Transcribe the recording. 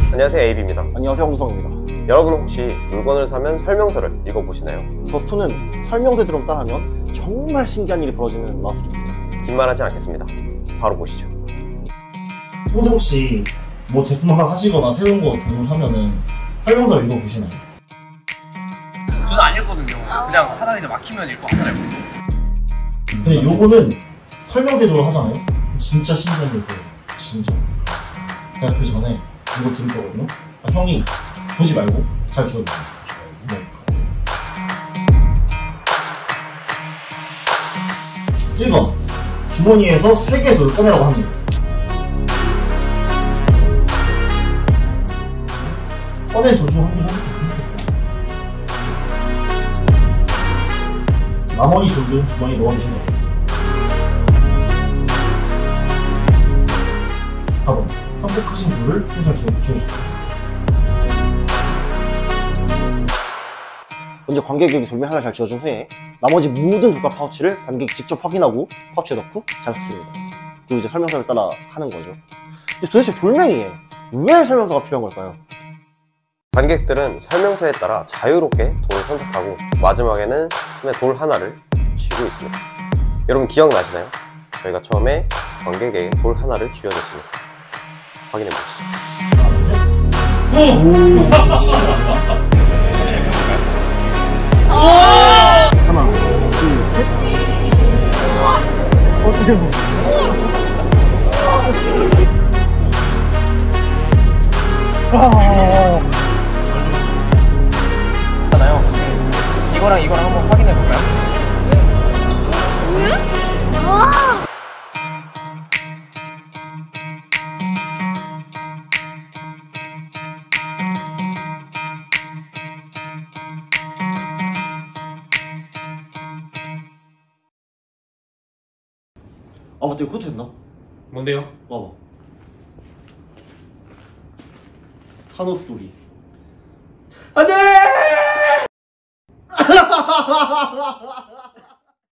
안녕하세요, 에이비입니다. 안녕하세요, 홍수성입니다. 여러분 혹시 물건을 사면 설명서를 읽어보시나요? 더스토는 설명서에 들어온 따라하면 정말 신기한 일이 벌어지는 마술입니다. 긴 말하지 않겠습니다. 바로 보시죠. 근데 혹시 뭐 제품 하나 사시거나 새로운 거 도구 사면은 설명서를 읽어보시나요? 저는 안 읽거든요. 그냥 하다가 이제 막히면 읽고 하잖아요. 근데 요거는 설명서에 들어가잖아요? 진짜 신기한 일 거예요. 진짜. 제가 그 전에 이거 들을 거거든요. 형이 보지 말고 잘 지워주세요. 네. 1번 주머니에서 3개의 돌을 꺼내라고 합니다. 꺼낸 돌 중 한 개 선택해주세요. 나머지 돌들은 주머니에 넣어주세요. 4번 선택하신 돌을 손을 지워주세요. 먼저 관객에게 돌멩이 하나를 잘 지어준 후에 나머지 모든 돌과 파우치를 관객이 직접 확인하고 파우치에 넣고 장식습니다. 그리고 이제 설명서를 따라 하는 거죠. 근데 도대체 돌멩이에 왜 설명서가 필요한 걸까요? 관객들은 설명서에 따라 자유롭게 돌을 선택하고 마지막에는 손에 돌 하나를 쥐고 있습니다. 여러분 기억나시나요? 저희가 처음에 관객에게 돌 하나를 쥐어줬습니다. 확인해 보시죠. 하나, 둘, 셋. 어떻게 뭐? 있잖아요. 이거랑 이거랑 한번 확인해 볼까요? 아 맞다, 이거 그것도 됐나? 뭔데요? 봐봐. 타노스 돌이. 안돼!